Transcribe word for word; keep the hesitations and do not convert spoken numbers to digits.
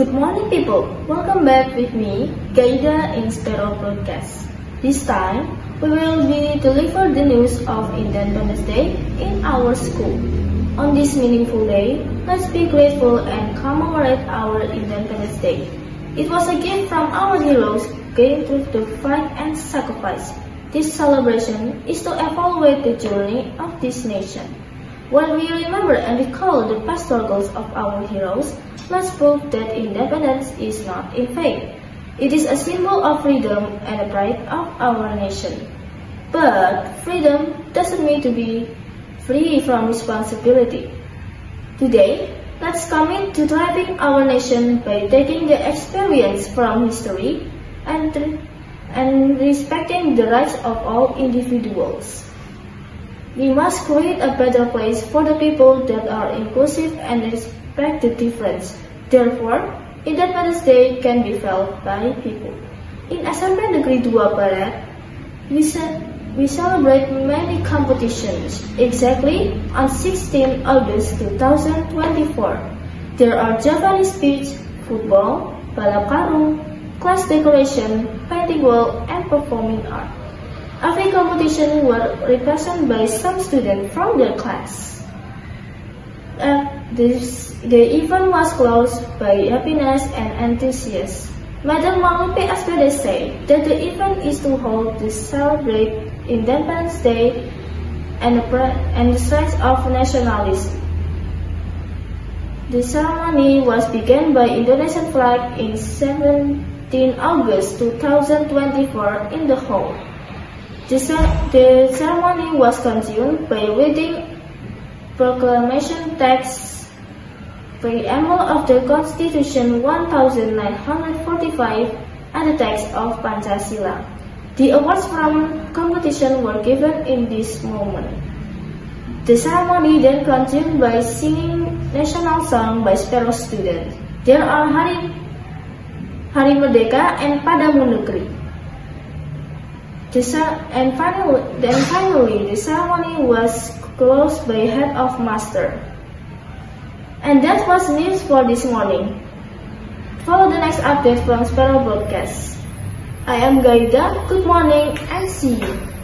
Good morning, people. Welcome back with me, Gaida in Sparrow Broadcast. This time, we will be deliver the news of Independence Day in our school. On this meaningful day, let's be grateful and commemorate our Independence Day. It was a gift from our heroes going through the fight and sacrifice. This celebration is to evaluate the journey of this nation. When we remember and recall the past struggles of our heroes, let's prove that independence is not in vain. It is a symbol of freedom and the pride of our nation. But freedom doesn't mean to be free from responsibility. Today, let's commit to thriving our nation by taking the experience from history and, and respecting the rights of all individuals. We must create a better place for the people that are inclusive and respect the difference. Therefore, Independence Day can be felt by people. In S M P Negeri dua Barat, we, ce we celebrate many competitions. Exactly on sixteenth August two thousand twenty-four, there are Japanese speech, football, balap karung, class decoration, painting wall, and performing art. Every competition was represented by some students from their class. Uh, this, the event was closed by happiness and enthusiasm. Madam Malupi Aspede said that the event is to hold to celebrate Independence Day and the, and the strength of nationalism. The ceremony was begun by Indonesian flag in seventeenth August two thousand twenty-four in the hall. The, the ceremony was continued by reading proclamation text, preamble of the Constitution nineteen forty-five, and the text of Pancasila. The awards from competition were given in this moment. The ceremony then continued by singing national song by Sparrow students. There are Hari, Hari Merdeka and Padamu Negeri. The, and, finally, then finally, the ceremony was closed by head of master. And that was news for this morning. Follow the next update from Sparrow Broadcast. I am Gaida. Good morning and see you.